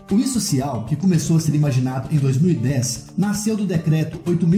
O e-social, que começou a ser imaginado em 2010, nasceu do Decreto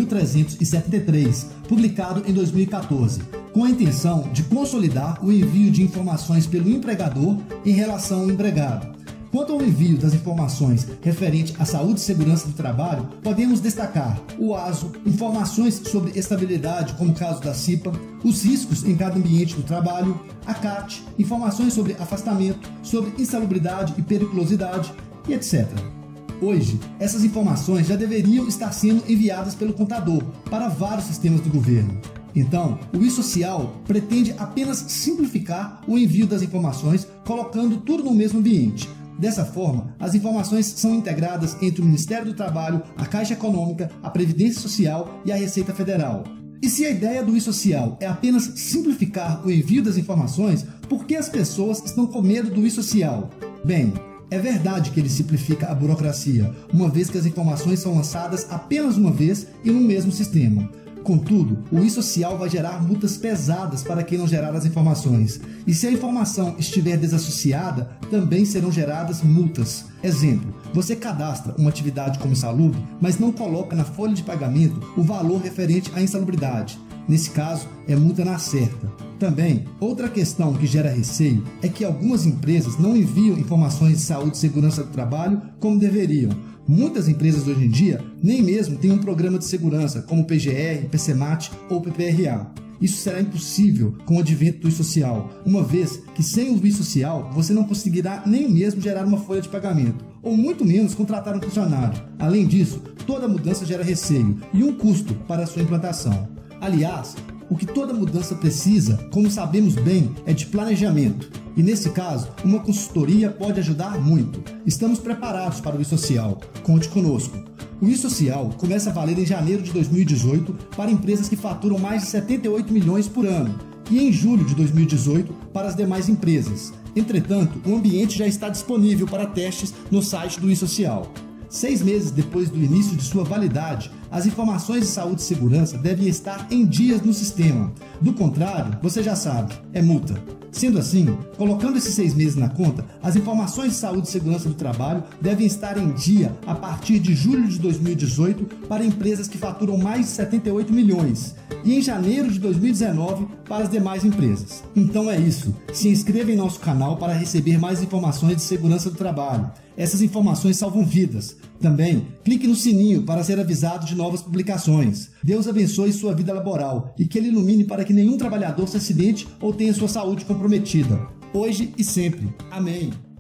8.373, publicado em 2014, com a intenção de consolidar o envio de informações pelo empregador em relação ao empregado. Quanto ao envio das informações referente à saúde e segurança do trabalho, podemos destacar o ASO, informações sobre estabilidade, como o caso da CIPA, os riscos em cada ambiente do trabalho, a CAT, informações sobre afastamento, sobre insalubridade e periculosidade, e etc. Hoje, essas informações já deveriam estar sendo enviadas pelo contador para vários sistemas do governo. Então, o e-social pretende apenas simplificar o envio das informações, colocando tudo no mesmo ambiente. Dessa forma, as informações são integradas entre o Ministério do Trabalho, a Caixa Econômica, a Previdência Social e a Receita Federal. E se a ideia do e-social é apenas simplificar o envio das informações, por que as pessoas estão com medo do e-social? Bem, é verdade que ele simplifica a burocracia, uma vez que as informações são lançadas apenas uma vez e no mesmo sistema. Contudo, o e-social vai gerar multas pesadas para quem não gerar as informações. E se a informação estiver desassociada, também serão geradas multas. Exemplo, você cadastra uma atividade como insalubre, mas não coloca na folha de pagamento o valor referente à insalubridade. Nesse caso, é multa na certa. Também, outra questão que gera receio é que algumas empresas não enviam informações de saúde e segurança do trabalho como deveriam. Muitas empresas hoje em dia nem mesmo têm um programa de segurança, como o PGR, PCMAT ou PPRA. Isso será impossível com o advento do e-social, uma vez que sem o e-social você não conseguirá nem mesmo gerar uma folha de pagamento, ou muito menos contratar um funcionário. Além disso, toda mudança gera receio e um custo para a sua implantação. Aliás, o que toda mudança precisa, como sabemos bem, é de planejamento. E nesse caso, uma consultoria pode ajudar muito. Estamos preparados para o e-social. Conte conosco. O e-social começa a valer em janeiro de 2018 para empresas que faturam mais de 78 milhões por ano e em julho de 2018 para as demais empresas. Entretanto, o ambiente já está disponível para testes no site do e-social. 6 meses depois do início de sua validade, as informações de saúde e segurança devem estar em dias no sistema. Do contrário, você já sabe, é multa. Sendo assim, colocando esses 6 meses na conta, as informações de saúde e segurança do trabalho devem estar em dia a partir de julho de 2018 para empresas que faturam mais de 78 milhões e em janeiro de 2019 para as demais empresas. Então é isso, se inscreva em nosso canal para receber mais informações de segurança do trabalho. Essas informações salvam vidas. Também, clique no sininho para ser avisado de novas publicações. Deus abençoe sua vida laboral e que Ele ilumine para que nenhum trabalhador se acidente ou tenha sua saúde comprometida, hoje e sempre. Amém.